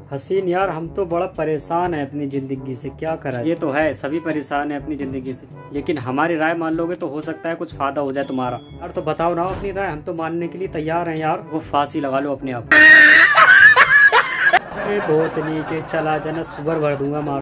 हसीन यार, हम तो बड़ा परेशान है अपनी जिंदगी से, क्या करा। ये तो है, सभी परेशान है अपनी जिंदगी से, लेकिन हमारी राय मान लोगे तो हो सकता है कुछ फायदा हो जाए तुम्हारा। यार तो बताओ ना अपनी राय, हम तो मानने के लिए तैयार हैं यार। वो फांसी लगा लो अपने आप। बहुत नीचे चला जाना, सुबर भर दूंगा मार।